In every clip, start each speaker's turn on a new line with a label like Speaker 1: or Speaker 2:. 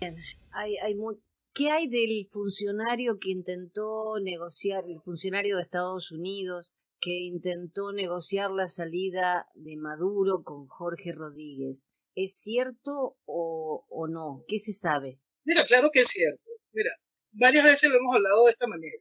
Speaker 1: Hay ¿Qué hay del funcionario que intentó negociar, el funcionario de Estados Unidos, que intentó negociar la salida de Maduro con Jorge Rodríguez? ¿Es cierto o no? ¿Qué se sabe?
Speaker 2: Mira, claro que es cierto. Mira, varias veces lo hemos hablado de esta manera.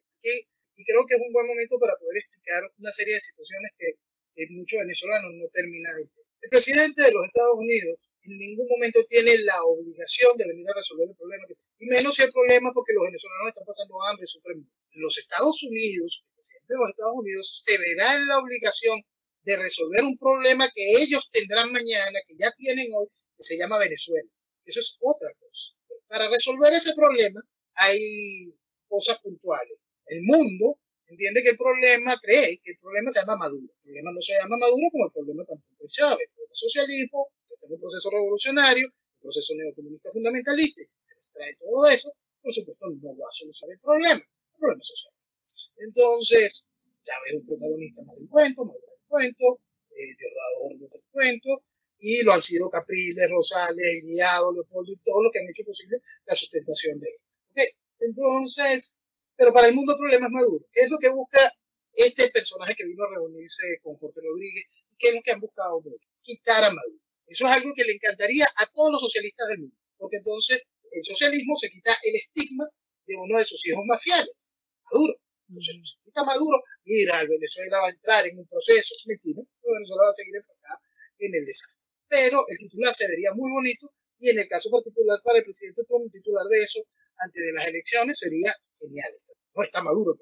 Speaker 2: Y creo que es un buen momento para poder explicar una serie de situaciones que muchos venezolanos no terminan de entender. El presidente de los Estados Unidos en ningún momento tiene la obligación de venir a resolver el problema, y menos si el problema porque los venezolanos están pasando hambre, sufren. Los Estados Unidos, el presidente de los Estados Unidos, se verá en la obligación de resolver un problema que ellos tendrán mañana, que ya tienen hoy, que se llama Venezuela. Eso es otra cosa. Para resolver ese problema hay cosas puntuales. El mundo entiende que el problema, cree que el problema se llama Maduro. El problema no se llama Maduro como el problema tampoco es Chávez. El problema es socialismo, está en un proceso revolucionario, un proceso neocomunista fundamentalista, y si trae todo eso, por supuesto no va a solucionar el problema social. Entonces, Chávez es un protagonista más del cuento, Maduro del cuento, Diosdado del cuento, y lo han sido Capriles, Rosales, Guiado, Leopoldo y todo lo que han hecho posible la sustentación de él. ¿Okay? Entonces, pero para el mundo el problema es Maduro. ¿Qué es lo que busca este personaje que vino a reunirse con Jorge Rodríguez? ¿Qué es lo que han buscado mucho? Quitar a Maduro. Eso es algo que le encantaría a todos los socialistas del mundo, porque entonces el socialismo se quita el estigma de uno de sus hijos mafiales, Maduro. Entonces, se quita Maduro, mira, Venezuela va a entrar en un proceso, mentira, Venezuela va a seguir enfocada en el desastre. Pero el titular se vería muy bonito, y en el caso particular para el presidente Trump, un titular de eso antes de las elecciones sería genial. No está Maduro,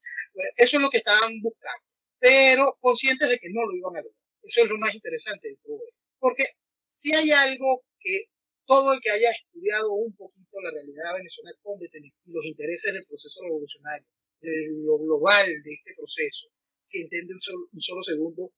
Speaker 2: eso es lo que estaban buscando, pero conscientes de que no lo iban a lograr. Eso es lo más interesante de todo esto, porque si hay algo que todo el que haya estudiado un poquito la realidad venezolana con detenimiento y los intereses del proceso revolucionario, lo global de este proceso, si entiende un solo segundo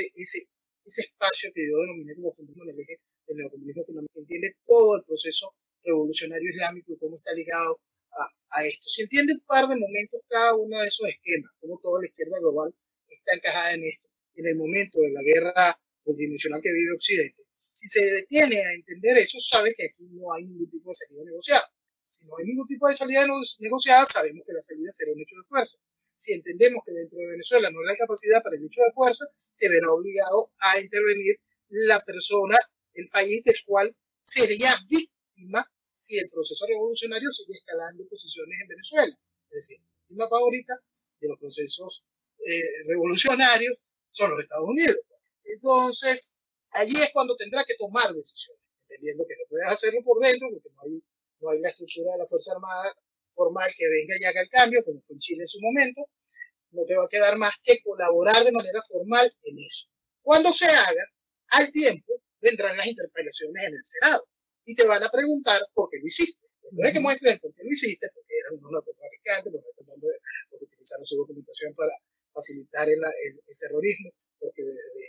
Speaker 2: ese espacio que yo denominé como fundismo en el eje del neocomunismo fundamental, entiende todo el proceso revolucionario islámico y cómo está ligado a esto. Si entiende un par de momentos cada uno de esos esquemas, cómo toda la izquierda global está encajada en esto, en el momento de la guerra multidimensional que vive Occidente, si se detiene a entender eso, sabe que aquí no hay ningún tipo de salida negociada. Si no hay ningún tipo de salida negociada, sabemos que la salida será un hecho de fuerza. Si entendemos que dentro de Venezuela no hay capacidad para el hecho de fuerza, se verá obligado a intervenir la persona, el país del cual sería víctima si el proceso revolucionario sigue escalando posiciones en Venezuela. Es decir, la víctima favorita de los procesos revolucionarios son los Estados Unidos. Entonces, allí es cuando tendrá que tomar decisiones, entendiendo que no puedes hacerlo por dentro, porque no hay la estructura de la Fuerza Armada formal que venga y haga el cambio, como fue en Chile en su momento. No te va a quedar más que colaborar de manera formal en eso. Cuando se haga, al tiempo, vendrán las interpelaciones en el Senado y te van a preguntar por qué lo hiciste. Después de que muestren por qué lo hiciste, porque eran unos narcotraficantes, porque utilizaron su documentación para facilitar el terrorismo, porque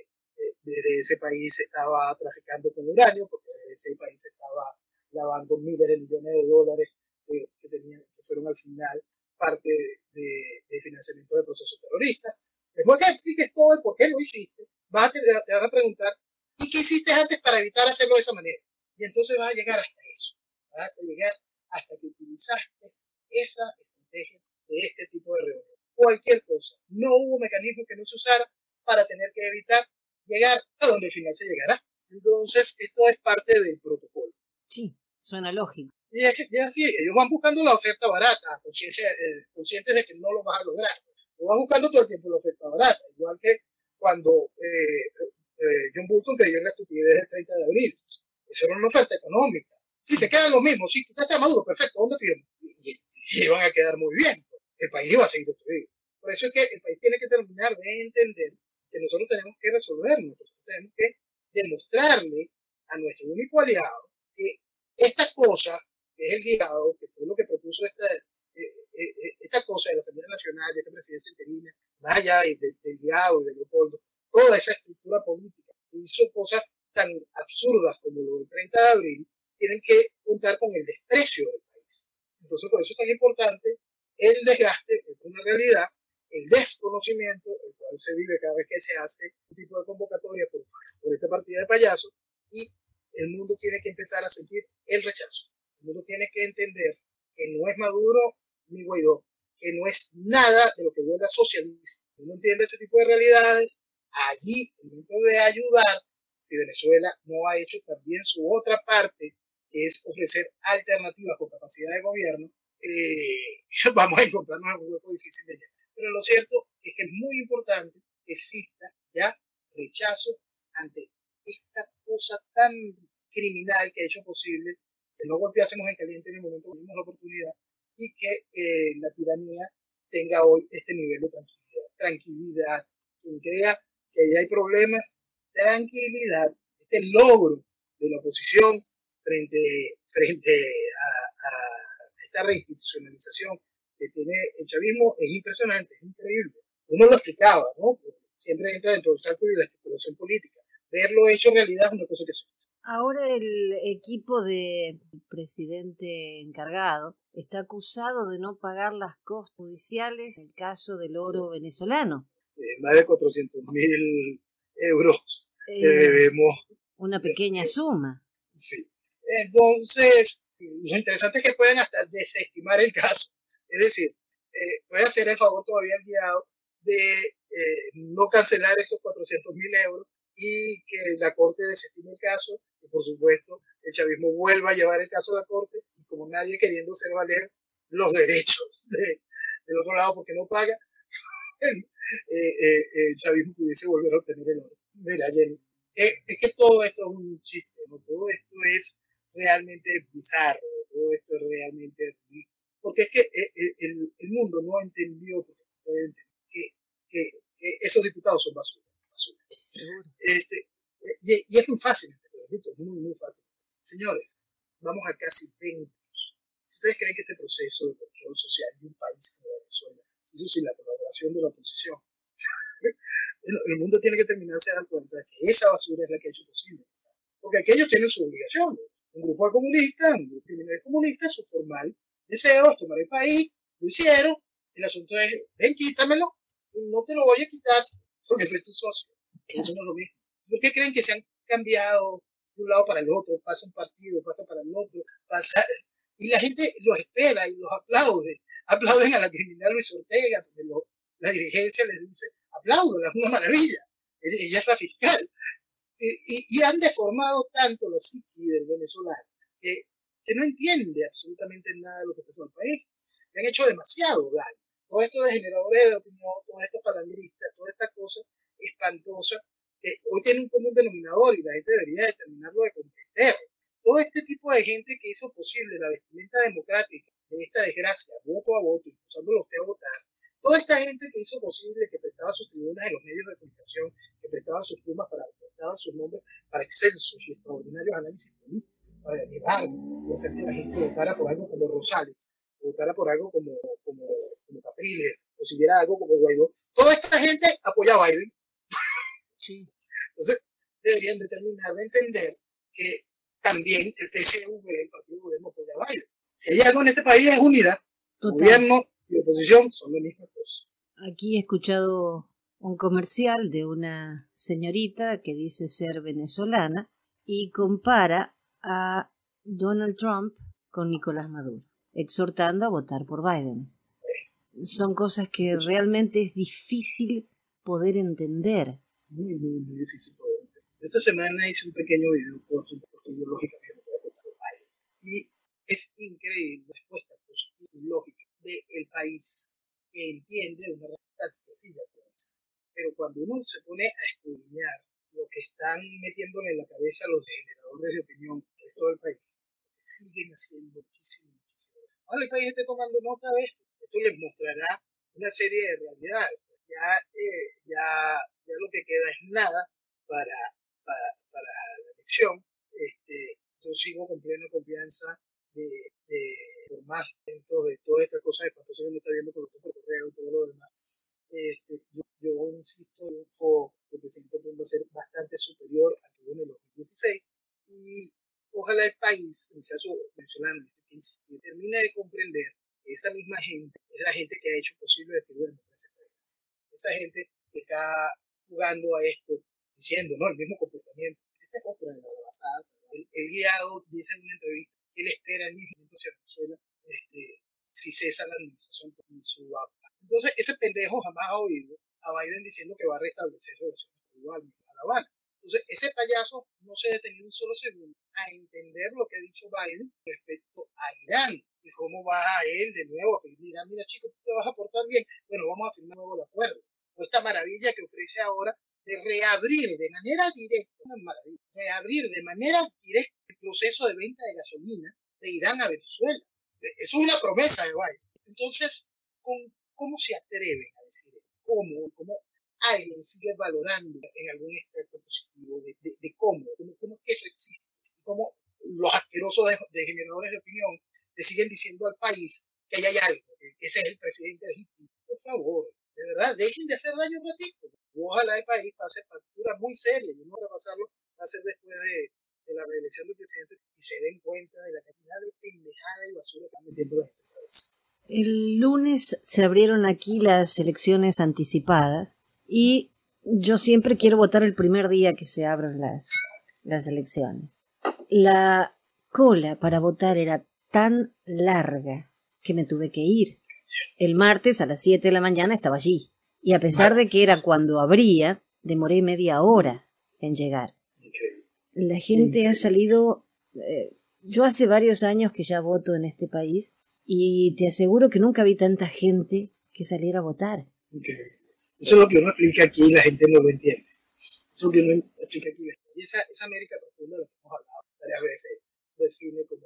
Speaker 2: desde ese país se estaba traficando con uranio, porque desde ese país se estaba lavando miles de millones de dólares que fueron al final parte de financiamiento de procesos terroristas. Después que expliques todo el por qué lo hiciste, te van a preguntar, ¿y qué hiciste antes para evitar hacerlo de esa manera? Y entonces vas a llegar hasta eso, vas a llegar hasta que utilizaste esa estrategia de este tipo de reunión. Cualquier cosa. No hubo mecanismo que no se usara para tener que evitar llegar a donde al final se llegará. Entonces, esto es parte del protocolo.
Speaker 1: Sí, suena lógico.
Speaker 2: Y es así, ellos van buscando la oferta barata, conscientes de que no lo vas a lograr. Tú vas buscando todo el tiempo la oferta barata, igual que cuando John Bolton creyó en la estupidez del 30 de abril. Eso era una oferta económica. Si se quedan lo mismo, si quitaste a Maduro, perfecto, ¿dónde firmo? Y iban a quedar muy bien. El país iba a seguir destruido. Por eso es que el país tiene que terminar de entender que nosotros tenemos que resolvernos, nosotros tenemos que demostrarle a nuestro único aliado que esta cosa, que es el guiado, que fue lo que propuso esta cosa de la Asamblea Nacional, de esta presidencia interina, más allá del guiado y de Leopoldo, toda esa estructura política que hizo cosas tan absurdas como lo del 30 de abril, tienen que contar con el desprecio del país. Entonces, por eso es tan importante el desgaste, es una realidad, el desconocimiento, el cual se vive cada vez que se hace un tipo de convocatoria por esta partida de payasos, y el mundo tiene que empezar a sentir el rechazo. El mundo tiene que entender que no es Maduro ni Guaidó, que no es nada de lo que huele a socialismo. Uno entiende ese tipo de realidades. Allí, en el momento de ayudar, si Venezuela no ha hecho también su otra parte, que es ofrecer alternativas con capacidad de gobierno, vamos a encontrarnos en un hueco difícil de llenar. Pero lo cierto es que es muy importante que exista ya rechazo ante esta cosa tan criminal que ha hecho posible que no golpeásemos en caliente en el momento que tuvimos la oportunidad y que la tiranía tenga hoy este nivel de tranquilidad. Tranquilidad. Quien crea que ahí hay problemas, tranquilidad. Este logro de la oposición frente a esta reinstitucionalización que tiene el chavismo es impresionante, es increíble. Uno lo explicaba, ¿no? Siempre entra dentro del cálculo y la especulación política. Verlo hecho realidad es una cosa que sucede.
Speaker 1: Ahora el equipo del presidente encargado está acusado de no pagar las costas judiciales en el caso del oro venezolano.
Speaker 2: Más de 400.000 euros que debemos.
Speaker 1: Una pequeña suma.
Speaker 2: Sí. Entonces, lo interesante es que pueden hasta desestimar el caso. Es decir, puede hacer el favor todavía al guiado de no cancelar estos 400.000 euros y que la Corte desestime el caso. Y por supuesto, el chavismo vuelva a llevar el caso a la Corte y como nadie queriendo hacer valer los derechos del otro lado porque no paga, el chavismo pudiese volver a obtener el oro. Mira, Jenny, es que todo esto es un chiste, ¿no? Todo esto es realmente bizarro, todo esto es realmente ridículo. Porque es que el mundo no entendió que esos diputados son basura. Y es muy fácil, repito, muy, muy fácil. Señores, vamos a casi 20 años. Si ustedes creen que este proceso de control social de un país como Venezuela, eso sin la colaboración de la oposición, el mundo tiene que terminarse de dar cuenta de que esa basura es la que ha hecho posible. Porque aquellos tienen su obligación. Un grupo de comunistas, un grupo de criminales comunistas, su formal deseo es tomar el país, lo hicieron. El asunto es, ven, quítamelo, y no te lo voy a quitar porque soy tu socio. Eso no es lo mismo. ¿Por qué creen que se han cambiado de un lado para el otro? Pasa un partido, pasa para el otro, pasa... Y la gente los espera y los aplaude. Aplauden a la criminal Luis Ortega, porque la dirigencia les dice, apláudela, es una maravilla. Ella es la fiscal. Y han deformado tanto la psiqui del venezolano que no entiende absolutamente nada de lo que está haciendo el país. Le han hecho demasiado daño. Todo esto de generadores de opinión, todo esto palangristas, toda esta cosa espantosa, que hoy tiene un común denominador y la gente debería determinarlo de comprender. Todo este tipo de gente que hizo posible la vestimenta democrática de esta desgracia, voto a voto, impulsándolo a usted a votar, toda esta gente que hizo posible, que prestaba sus tribunas en los medios de comunicación, que prestaba sus plumas prestaban sus nombres para excelsos y extraordinarios análisis políticos, para llevar y hacer que la gente votara por algo como Rosales, votara por algo como Capriles, o si viera algo como Guaidó. Toda esta gente apoya a Biden. Sí. Entonces, deberían determinar de entender que también el PSV, el partido de gobierno, apoya a Biden. Si hay algo en este país es unidad. Total. Gobierno y oposición son la misma cosa.
Speaker 1: Aquí he escuchado un comercial de una señorita que dice ser venezolana y compara a Donald Trump con Nicolás Maduro, exhortando a votar por Biden. Son cosas que realmente es difícil poder entender.
Speaker 2: Muy, muy, muy difícil poder entender. Esta semana hice un pequeño video corto porque ideológicamente no puedo votar por Biden. Y es increíble la respuesta positiva y lógica del país que entiende una respuesta tan sencilla como esa. Pero cuando uno se pone a escudriñar lo que están metiéndole en la cabeza a los generadores de opinión de todo el país, siguen haciendo muchísimo. Ahora el país está tomando nota de esto. Esto les mostrará una serie de realidades. Ya lo que queda es nada para la elección. Yo sigo con plena confianza por más dentro de todas estas cosas de cuánto se me está viendo por correo y todo lo demás. Yo insisto, el triunfo del presidente Trump va a ser bastante superior al que hubo en el 2016 y ojalá el país, en el caso venezolano, que insistir, termine de comprender que esa misma gente es la gente que ha hecho posible el estilo de democracia. Esa gente que está jugando a esto, diciendo, ¿no? El mismo comportamiento. Esta es otra de las basadas. El guiado dice en una entrevista él espera el mismo momento hacia Venezuela si cesa la administración y su APA. Entonces, ese pendejo jamás ha oído a Biden diciendo que va a restablecer relaciones con Cuba ni con La Habana. Entonces, ese payaso no se ha detenido un solo segundo a entender lo que ha dicho Biden respecto a Irán y cómo va a él de nuevo a pedirle a Irán, mira chico, tú te vas a portar bien, bueno, vamos a firmar nuevo el acuerdo. O esta maravilla que ofrece ahora de reabrir de manera directa, una maravilla, reabrir de manera directa el proceso de venta de gasolina de Irán a Venezuela. Eso es una promesa de Biden. Entonces, ¿cómo se atreven a decir eso? ¿Cómo alguien sigue valorando en algún extracto positivo de cómo es que eso existe? Y cómo los asquerosos de generadores de opinión le siguen diciendo al país que ahí hay algo, que ese es el presidente legítimo. Por favor, de verdad, dejen de hacer daño un ratito. Ojalá el país pase factura muy seria, y uno va a pasarlo va a ser después de la reelección del presidente y se den cuenta de la cantidad de pendejada y basura que están metiendo la gente en la cabeza.
Speaker 1: El lunes se abrieron aquí las elecciones anticipadas y yo siempre quiero votar el primer día que se abran las elecciones. La cola para votar era tan larga que me tuve que ir. El martes a las 7 de la mañana estaba allí. Y a pesar de que era cuando abría, demoré media hora en llegar. La gente ha salido... yo hace varios años que ya voto en este país y te aseguro que nunca vi tanta gente que saliera a votar.
Speaker 2: Eso es lo que uno explica aquí y la gente no lo entiende. Eso es lo que uno explica aquí. Y esa América profunda de la que hemos hablado varias veces define como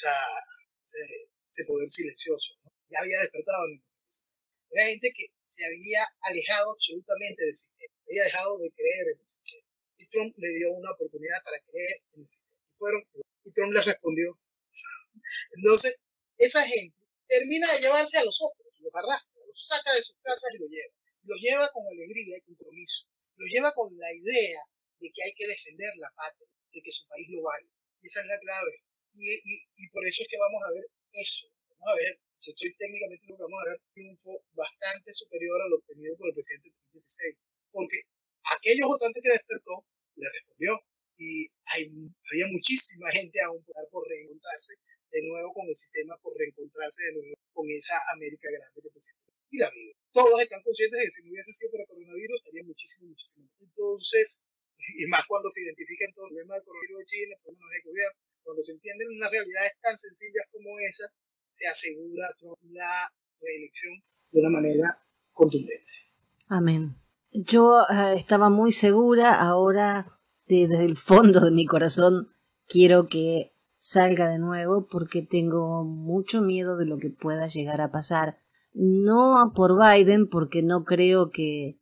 Speaker 2: ese poder silencioso, ¿no? Ya había despertado en el país. Era gente que se había alejado absolutamente del sistema, había dejado de creer en el sistema. Y Trump le dio una oportunidad para creer en el sistema. Y Trump les respondió. Entonces, esa gente termina de llevarse a los otros, los arrastra, los saca de sus casas y los lleva. Y los lleva con alegría y compromiso. Los lleva con la idea de que hay que defender la patria, de que su país lo vale. Y esa es la clave. Y por eso es que vamos a ver eso. Vamos a ver, yo estoy técnicamente seguro que vamos a ver un triunfo bastante superior a lo obtenido por el presidente en 2016. Porque aquellos votantes que despertó le respondió. Y había muchísima gente aún por reencontrarse de nuevo con el sistema, por reencontrarse de nuevo con esa América grande que presenta. Y la vive. Todos están conscientes de que si no hubiese sido por el coronavirus, estaría muchísimo. Entonces, y más cuando se identifican todos los problemas del coronavirus de Chile, problemas de gobierno, cuando se entienden unas realidades tan sencillas como esa, se asegura la reelección de una manera contundente.
Speaker 1: Amén. Yo estaba muy segura, ahora desde el fondo de mi corazón quiero que salga de nuevo porque tengo mucho miedo de lo que pueda llegar a pasar. No por Biden, porque no creo que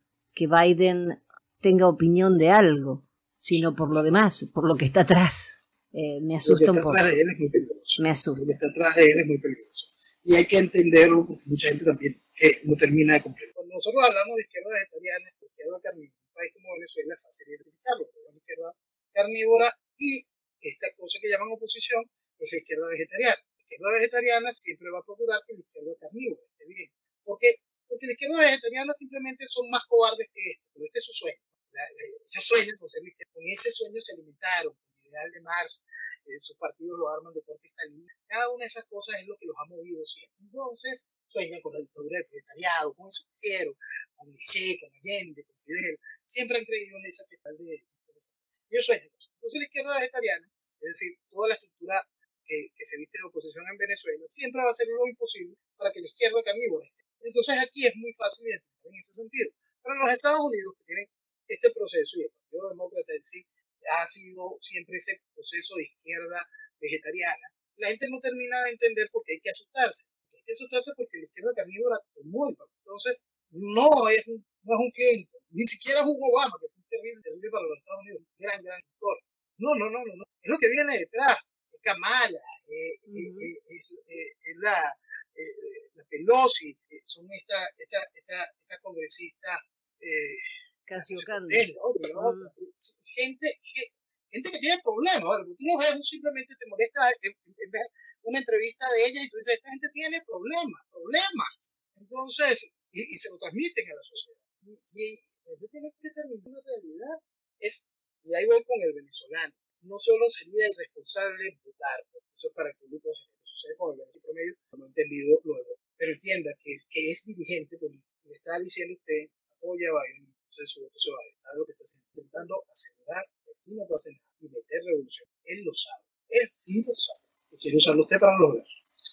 Speaker 1: Biden tenga opinión de algo, sino por lo demás, por lo que está atrás. Me asusta un poco.
Speaker 2: Lo que está atrás de él es muy peligroso.
Speaker 1: Me asusta.
Speaker 2: Lo que está atrás de él es muy peligroso. Y hay que entenderlo, porque mucha gente también que no termina de comprender. Cuando nosotros hablamos de izquierda vegetariana, de izquierda carnívora, un país como Venezuela es fácil identificarlo, porque es la izquierda carnívora y esta cosa que llaman oposición es la izquierda vegetariana. La izquierda vegetariana siempre va a procurar que la izquierda carnívora esté bien. Porque la izquierda vegetariana simplemente son más cobardes que esto, pero este es su sueño. Ellos sueñan con ser izquierda. Con ese sueño se alimentaron, con el ideal de Marx, sus partidos lo arman de corte estalinista. Cada una de esas cosas es lo que los ha movido siempre. Entonces, sueñan con la dictadura del proletariado, con eso que hicieron, con Che, con Allende, con Fidel. Siempre han creído en esa pedal de ellos sueñan. Entonces la izquierda vegetariana, es decir, toda la estructura que se viste de oposición en Venezuela, siempre va a hacer lo imposible para que la izquierda carnívora esté. Entonces aquí es muy fácil identificar en ese sentido. Pero en los Estados Unidos, que tienen este proceso, y el Partido Demócrata en sí ha sido siempre ese proceso de izquierda vegetariana, la gente no termina de entender por qué hay que asustarse. Hay que asustarse porque la izquierda carnívora tomó el partido. Entonces, no es un Clinton, ni siquiera es un Obama, que fue terrible para los Estados Unidos, gran actor. No. Es lo que viene detrás. Es Kamala, es la Pelosi, son esta congresista
Speaker 1: Casiocando.
Speaker 2: Gente que tiene problemas. Ahora, tú no ves, simplemente te molesta en ver una entrevista de ella y tú dices, esta gente tiene problemas. Entonces, y se lo transmiten a la sociedad. Y esto tiene que terminar una realidad. Y ahí voy con el venezolano. No solo sería irresponsable votar, Eso es para el público que sucede con el beneficio promedio, no he entendido lo de pero entienda que el que es dirigente político le está diciendo a usted, apoya a Biden, entonces su voto se va a ir. ¿Sabe lo que está haciendo? Intentando asegurar que aquí no pase nada y meter revolución. Él lo sabe, él sí lo sabe. Y quiere usarlo usted para lograrlo.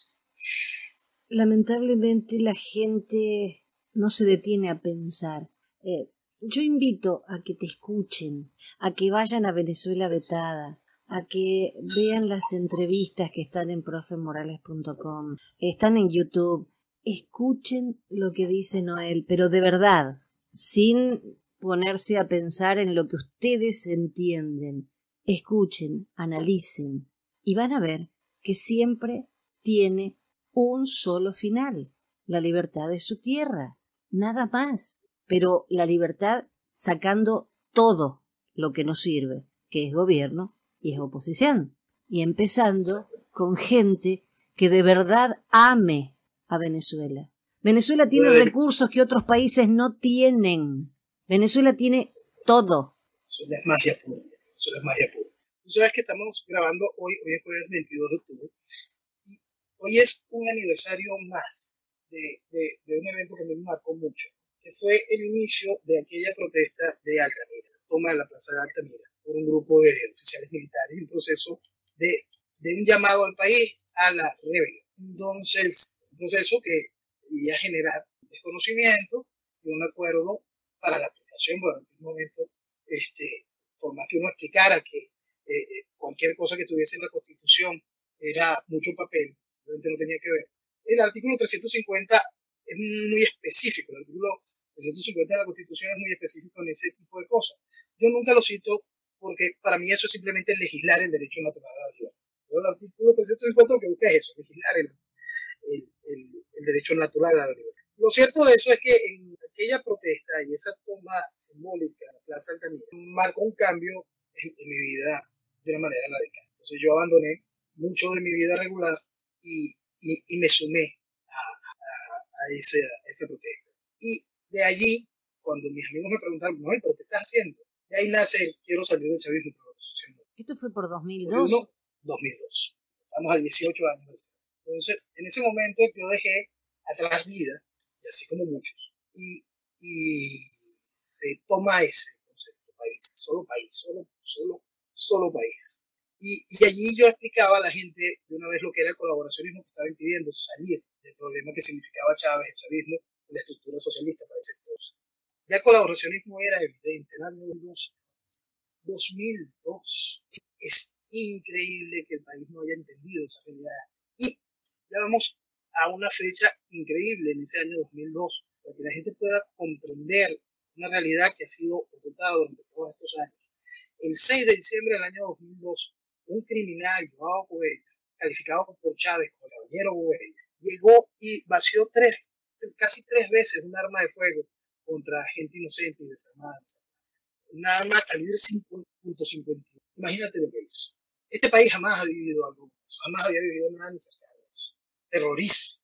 Speaker 1: Lamentablemente la gente no se detiene a pensar. Yo invito a que te escuchen, a que vayan a Venezuela Vetada, a que vean las entrevistas que están en profemorales.com, están en YouTube. Escuchen lo que dice Noel, pero de verdad, sin ponerse a pensar en lo que ustedes entienden. Escuchen, analicen y van a ver que siempre tiene un solo final, la libertad de su tierra, nada más, pero la libertad sacando todo lo que nos sirve, que es gobierno y es oposición, y empezando con gente que de verdad ame a Venezuela. Venezuela tiene recursos que otros países no tienen. Venezuela tiene todo.
Speaker 2: Eso es magia pura. Eso es magia pura. Tú sabes que estamos grabando hoy es jueves 22 de octubre, y hoy es un aniversario más de un evento que me marcó mucho, que fue el inicio de aquella protesta de Altamira, la toma de la plaza de Altamira, por un grupo de oficiales militares, un proceso de un llamado al país a la rebelión. Entonces, un proceso que debía generar desconocimiento y un acuerdo para la aplicación, bueno, en aquel momento, por más que uno explicara que cualquier cosa que tuviese en la Constitución era mucho papel, realmente no tenía que ver. El artículo 350 es muy específico, el artículo 350 de la Constitución es muy específico en ese tipo de cosas. Yo nunca lo cito porque para mí eso es simplemente legislar el derecho natural a la libertad. El artículo 350 lo que busca es eso, legislar el derecho natural a la libertad. Lo cierto de eso es que en aquella protesta y esa toma simbólica de la Plaza Altamira marcó un cambio en mi vida de una manera radical. Entonces yo abandoné mucho de mi vida regular y me sumé a esa protesta. Y de allí, cuando mis amigos me preguntaron, no, ¿pero qué estás haciendo? De ahí nace quiero salir del chavismo por la oposición.
Speaker 1: ¿Esto fue por 2002?
Speaker 2: 2002. Estamos a 18 años. Entonces, en ese momento yo dejé atrás vida, y así como muchos, y se toma ese concepto, país, solo país. Y allí yo explicaba a la gente de una vez lo que era el colaboracionismo que estaba impidiendo salir del problema que significaba Chávez, el chavismo, la estructura socialista para ese entonces. Ya el colaboracionismo era evidente en el año 2002. Es increíble que el país no haya entendido esa realidad. Y ya vamos a una fecha increíble en ese año 2002, para que la gente pueda comprender una realidad que ha sido ocultada durante todos estos años. El 6 de diciembre del año 2002, un criminal llamado Gubella, calificado por Chávez como caballero Gubella, llegó y vació casi tres veces un arma de fuego contra gente inocente y desarmada. Una arma calibre 5.51. Imagínate lo que hizo. Este país jamás ha vivido algo, jamás había vivido nada ni cercano a eso. Terrorista,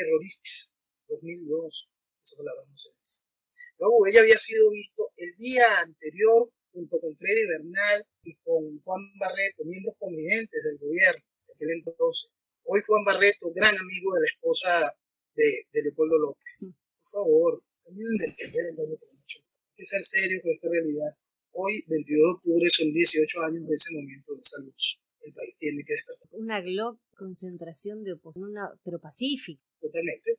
Speaker 2: 2002, esa palabra no se dice. Luego ella había sido visto el día anterior junto con Freddy Bernal y con Juan Barreto, miembros conviventes del gobierno de aquel entonces. Hoy Juan Barreto, gran amigo de la esposa de Leopoldo López. Por favor, también entender el daño que le han hecho. Hay que ser serio con esta realidad. Hoy, 22 de octubre, son 18 años de ese momento de esa luz. El país tiene que despertar.
Speaker 1: Una GLOC, concentración de oposición, pero pacífica.
Speaker 2: Totalmente.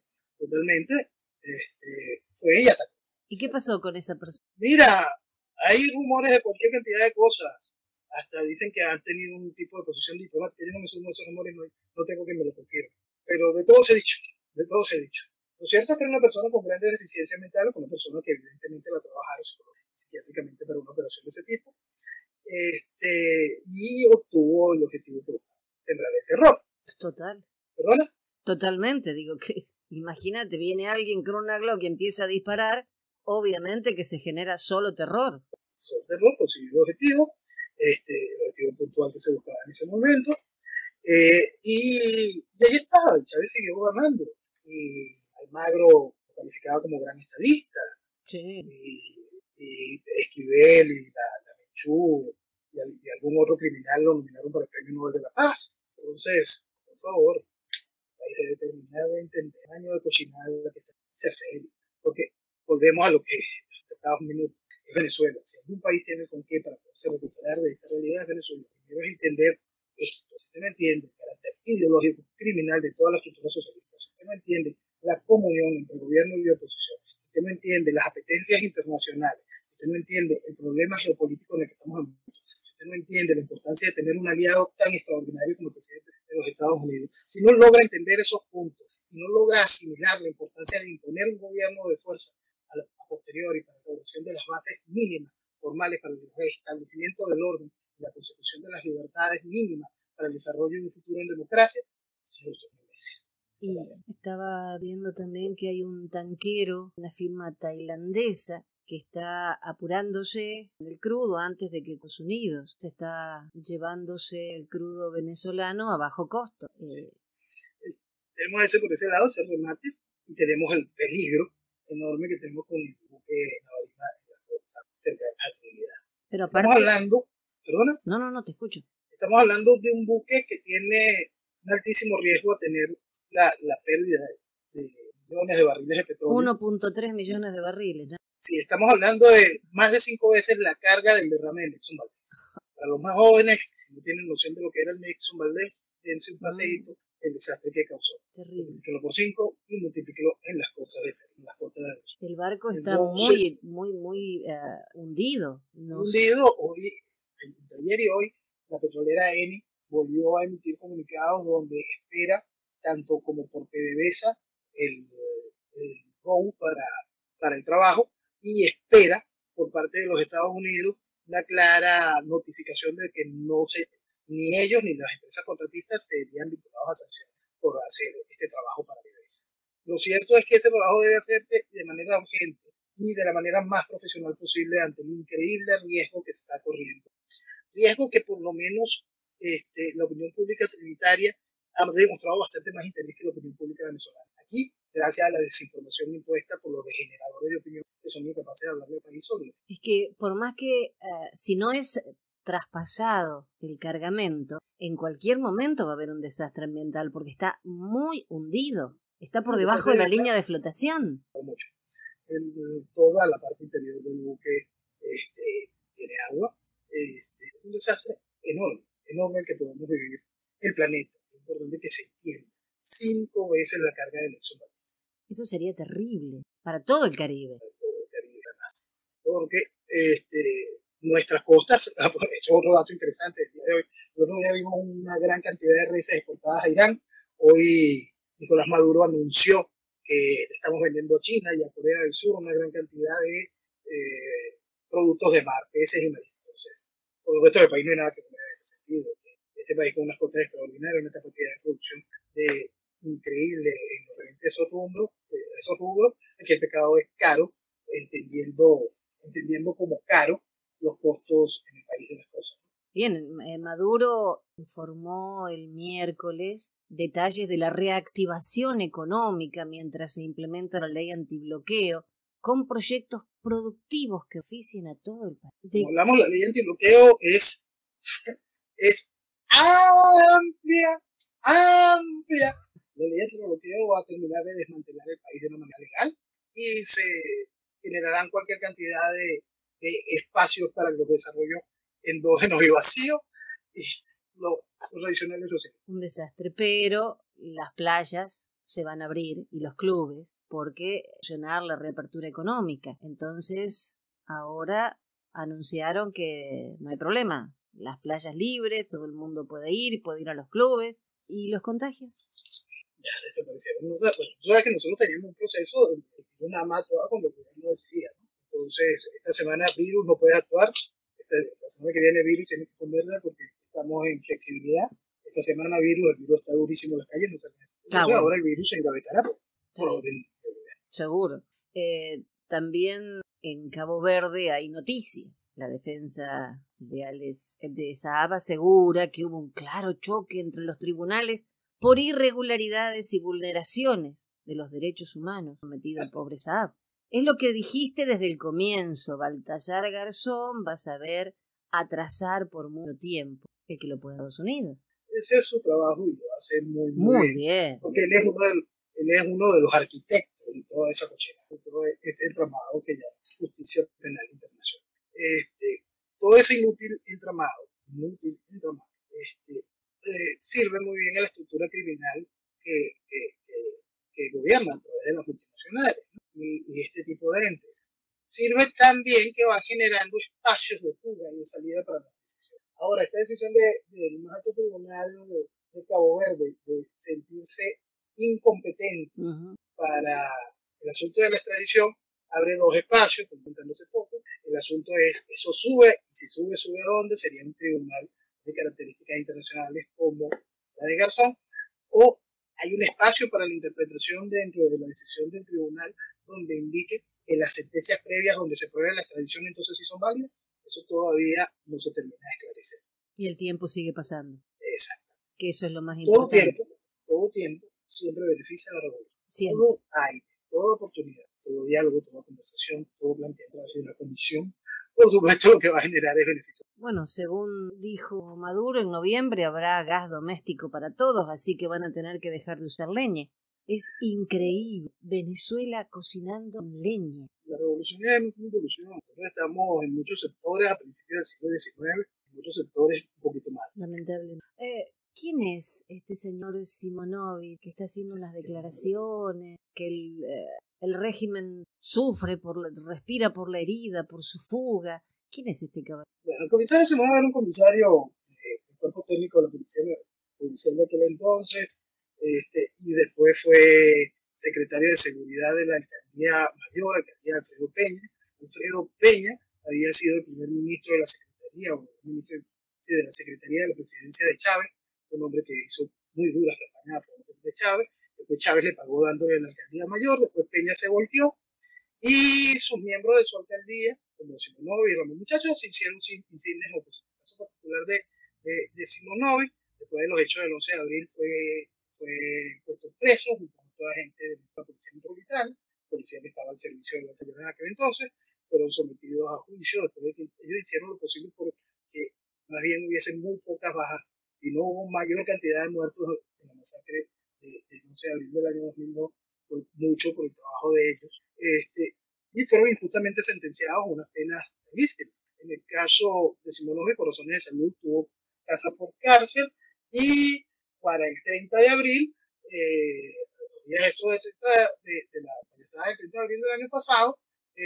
Speaker 2: Fue ella también.
Speaker 1: ¿Y qué pasó con esa persona?
Speaker 2: Mira, hay rumores de cualquier cantidad de cosas. Hasta dicen que han tenido un tipo de posición diplomática. Yo no me sumo a esos rumores, no tengo que me lo confirme. Pero de todo se ha dicho. Lo cierto es que era una persona con grandes deficiencias mentales, una persona que evidentemente la trabajaron psiquiátricamente para una operación de ese tipo, y obtuvo el objetivo de sembrar el terror.
Speaker 1: Total.
Speaker 2: ¿Perdona?
Speaker 1: Totalmente, digo que imagínate, viene alguien con una Glock y empieza a disparar, obviamente que se genera solo terror.
Speaker 2: Solo terror, consiguió el objetivo puntual que se buscaba en ese momento, y ahí estaba, Chávez siguió gobernando, y Almagro calificado como gran estadista,
Speaker 1: sí.
Speaker 2: y Esquivel y la Menchú y algún otro criminal lo nominaron para el Premio Nobel de la Paz. Entonces, por favor, el país debe terminar de entender el año de cochinada que está ser serio, porque volvemos a lo que cada minuto es Venezuela. Si algún país tiene con qué para poderse recuperar de esta realidad es Venezuela. Primero es entender esto. Si usted no entiende el carácter ideológico criminal de toda la estructura socialista, si usted no entiende la comunión entre gobierno y oposición, si usted no entiende las apetencias internacionales, si usted no entiende el problema geopolítico en el que estamos envueltos, si usted no entiende la importancia de tener un aliado tan extraordinario como el presidente de los Estados Unidos, si no logra entender esos puntos y no logra asimilar la importancia de imponer un gobierno de fuerza a posteriori para la establecición de las bases mínimas formales para el restablecimiento del orden y la consecución de las libertades mínimas para el desarrollo de un futuro en democracia, señor Iglesia.
Speaker 1: Sí, estaba viendo también que hay un tanquero, una firma tailandesa, que está apurándose el crudo antes de que Estados Unidos se está llevándose el crudo venezolano a bajo costo.
Speaker 2: Tenemos ese por ese lado, ese remate, y tenemos el peligro enorme que tenemos con el buque Navarina en la costa cerca de la Trinidad.
Speaker 1: Pero aparte,
Speaker 2: estamos hablando, ¿perdona?
Speaker 1: No, te escucho.
Speaker 2: Estamos hablando de un buque que tiene un altísimo riesgo a tener la pérdida de millones de barriles de petróleo.
Speaker 1: 1.3 millones de barriles, ¿no?
Speaker 2: Sí, estamos hablando de más de 5 veces la carga del derrame de Exxon Valdez. Para los más jóvenes, si no tienen noción de lo que era el Exxon Valdez, dense un paseíto el desastre que causó.
Speaker 1: Terrible.
Speaker 2: Multiplíquelo por 5 y multiplíquelo en las costas de la noche.
Speaker 1: El barco está entonces, muy hundido.
Speaker 2: Hundido. Hoy, ayer y hoy, la petrolera Eni volvió a emitir comunicados donde espera, tanto como por PDVSA, el go para el trabajo, y espera por parte de los Estados Unidos una clara notificación de que ni ellos ni las empresas contratistas se verían vinculados a sanciones por hacer este trabajo para PDVSA. Lo cierto es que ese trabajo debe hacerse de manera urgente y de la manera más profesional posible ante el increíble riesgo que se está corriendo. Riesgo que por lo menos la opinión pública trinitaria ha demostrado bastante más interés que la opinión pública venezolana. Aquí, gracias a la desinformación impuesta por los degeneradores de opinión que son incapaces de hablar del país sobre.
Speaker 1: Es que por más que si no es traspasado el cargamento, en cualquier momento va a haber un desastre ambiental porque está muy hundido. Está por debajo de la línea de flotación.
Speaker 2: Mucho. Toda la parte interior del buque tiene agua. Un desastre enorme el que podemos vivir. El planeta, es importante que se entienda, 5 veces la carga del Exxon Valdez.
Speaker 1: Eso sería terrible para todo el Caribe.
Speaker 2: Para todo el Caribe, además. Porque nuestras costas, es otro dato interesante del día de hoy. El otro día vimos una gran cantidad de reses exportadas a Irán. Hoy Nicolás Maduro anunció que estamos vendiendo a China y a Corea del Sur una gran cantidad de productos de mar, peces y mariscos. Entonces, por el resto del país no hay nada que comer en ese sentido. Este país con unas costas extraordinarias, una capacidad de producción increíble en lo referente a esos rubros, aquí el pecado es caro, entendiendo como caro los costos en el país de las cosas.
Speaker 1: Bien, Maduro informó el miércoles detalles de la reactivación económica mientras se implementa la ley antibloqueo con proyectos productivos que oficien a todo el país.
Speaker 2: Como hablamos, la ley antibloqueo es amplia. La ley antibloqueo va a terminar de desmantelar el país de una manera legal y se generarán cualquier cantidad de espacios para los desarrollos endógenos y vacíos y los tradicionales sociales.
Speaker 1: Un desastre, pero las playas se van a abrir y los clubes porque funcionar la reapertura económica. Entonces, ahora anunciaron que no hay problema. Las playas libres, todo el mundo puede ir a los clubes. ¿Y los contagios?
Speaker 2: Ya desaparecieron. Bueno, tú sabes que nosotros teníamos un proceso donde el virus nada más actuaba cuando el gobierno decidía, ¿no? Entonces, esta semana virus no puede actuar. La semana que viene virus tiene que esconderla porque estamos en flexibilidad. Esta semana el virus está durísimo en las calles. No entonces, ahora el virus se engavetará por orden del gobierno.
Speaker 1: Seguro. También en Cabo Verde hay noticias. La defensa de Saab asegura que hubo un claro choque entre los tribunales por irregularidades y vulneraciones de los derechos humanos cometidos al pobre Saab. Es lo que dijiste desde el comienzo, Baltasar Garzón, vas a ver atrasar por mucho tiempo el que lo pueda Estados Unidos.
Speaker 2: Ese es su trabajo y lo hace muy, muy
Speaker 1: Muy
Speaker 2: bien.
Speaker 1: bien.
Speaker 2: Porque él es uno de los arquitectos de toda esa cochera, de todo este entramado que llama Justicia Penal Internacional. Todo ese inútil entramado, sirve muy bien a la estructura criminal que, que, que gobierna a través de las multinacionales, ¿no? Y este tipo de entes. Sirve también que va generando espacios de fuga y de salida para las decisiones. Ahora, esta decisión del más alto tribunal de Cabo Verde de sentirse incompetente para el asunto de la extradición abre dos espacios, comentándose poco. El asunto es, eso sube, y si sube, ¿sube dónde? Sería un tribunal de características internacionales como la de Garzón, o hay un espacio para la interpretación dentro de la decisión del tribunal donde indique que las sentencias previas donde se pruebe la extradición entonces sí son válidas. Eso todavía no se termina de esclarecer.
Speaker 1: Y el tiempo sigue pasando.
Speaker 2: Exacto.
Speaker 1: Que eso es lo más importante.
Speaker 2: Todo tiempo siempre beneficia a la revolución.
Speaker 1: Siempre.
Speaker 2: Todo hay, toda oportunidad, todo diálogo, toda conversación, todo planteado a través de una comisión. Por supuesto, lo que va a generar es beneficio.
Speaker 1: Bueno, según dijo Maduro, en noviembre habrá gas doméstico para todos, así que van a tener que dejar de usar leña. Es increíble. Venezuela cocinando leña.
Speaker 2: La revolución es una evolución. Nosotros estamos en muchos sectores a principios del siglo XIX, en otros sectores un poquito más.
Speaker 1: Lamentablemente. ¿Quién es este señor Simonovic que está haciendo unas declaraciones, que el régimen respira por la herida, por su fuga? ¿Quién es este caballero?
Speaker 2: Bueno, el comisario Simonovic era un comisario del cuerpo técnico de la policía de aquel entonces, y después fue secretario de seguridad de la alcaldía mayor, alcaldía de Alfredo Peña. Alfredo Peña había sido el primer ministro de la secretaría, o ministro de la secretaría de la presidencia de Chávez, un hombre que hizo muy duras campañas a favor de Chávez. Después Chávez le pagó dándole la alcaldía mayor, después Peña se volteó y sus miembros de su alcaldía, como Simonovic y Ramón Muchacho, se hicieron insignes opositores. El caso particular de Simonovic, después de los hechos del 11 de abril, fue puesto preso junto con toda la gente de la policía metropolitana, policía que estaba al servicio de la mayor en aquel entonces, fueron sometidos a juicio después de que ellos hicieron lo posible por que más bien hubiesen muy pocas bajas, si no hubo mayor cantidad de muertos en la masacre del 11 de abril del año 2002, fue mucho por el trabajo de ellos. Y fueron injustamente sentenciados a unas penas gravísimas. En el caso de Simonovic, por razones de salud, tuvo casa por cárcel, y para el 30 de abril, esto de la payasada del 30 de abril del año pasado,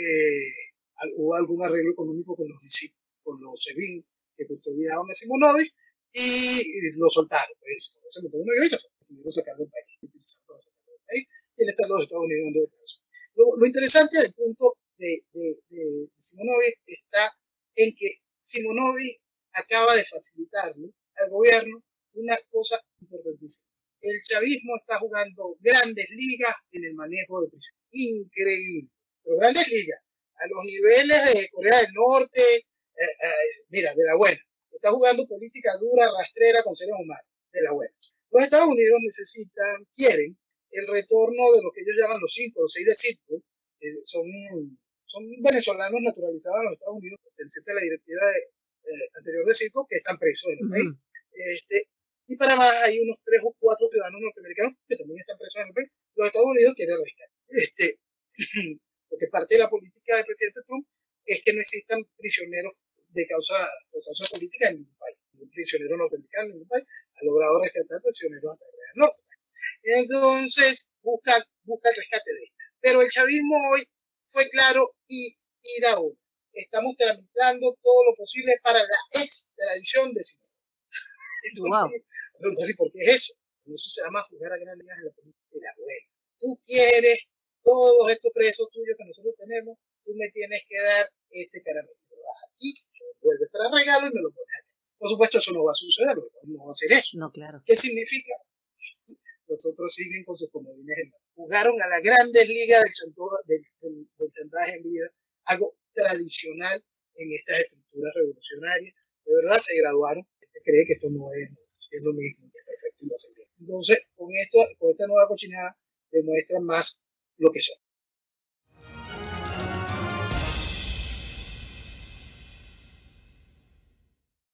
Speaker 2: hubo algún arreglo económico con los SEBIN que custodiaban a Simonovic y lo soltaron. Pues, se montó una cabeza, pudieron sacarlo del país, y él está en los Estados Unidos dando declaraciones. Lo interesante del punto de Simonovic está en que Simonovic acaba de facilitarle al gobierno una cosa importantísima. El chavismo está jugando grandes ligas en el manejo de prisioneros. Increíble. Pero grandes ligas. A los niveles de Corea del Norte, mira, de la buena. Está jugando política dura, rastrera con seres humanos. De la buena. Los Estados Unidos quieren el retorno de lo que ellos llaman los 5 o 6 de Citgo, son venezolanos naturalizados en los Estados Unidos, pertenecientes a la directiva anterior de Citgo, que están presos en el país. Y para más hay unos 3 o 4 ciudadanos norteamericanos que también están presos en el país. Los Estados Unidos quieren rescatar. Porque parte de la política del presidente Trump es que no existan prisioneros de causa política en ningún país. Un prisionero norteamericano en ningún país ha logrado rescatar prisioneros hasta el norte. Entonces busca el rescate de ellos. Pero el chavismo hoy fue claro y tira uno. Estamos tramitando todo lo posible para la extradición de Simonovic. Entonces, preguntarse por qué es eso. Eso se llama jugar a grandes ligas en la política de la buena. Tú quieres todos estos presos tuyos que nosotros tenemos, tú me tienes que dar este caramelo. Lo das aquí, lo vuelves para regalo y me lo pones aquí. Por supuesto, eso no va a suceder, no va a hacer eso.
Speaker 1: No, claro.
Speaker 2: ¿Qué significa? Los otros siguen con sus comodines en mano. Jugaron a las grandes ligas del chantaje en vida, algo tradicional en estas estructuras revolucionarias. De verdad se graduaron. Cree que esto no es lo mismo, es perfecto y lo hacen bien. Entonces, con esta nueva cochinada demuestran más lo que son.